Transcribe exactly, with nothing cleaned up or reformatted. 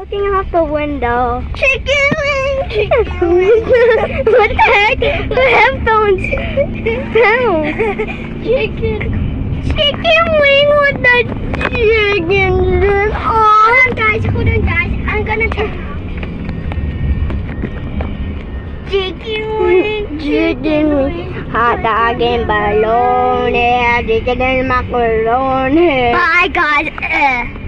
Looking out the window. Chicken wing! Chicken wing! What the heck? The headphones down. Chicken. Chicken wing with the chicken. Oh. Hold on, guys. Hold on, guys. I'm gonna turn off. Chicken wing. Chicken wing. Hot dog and bologna. Chicken and macaroni. Bye, guys.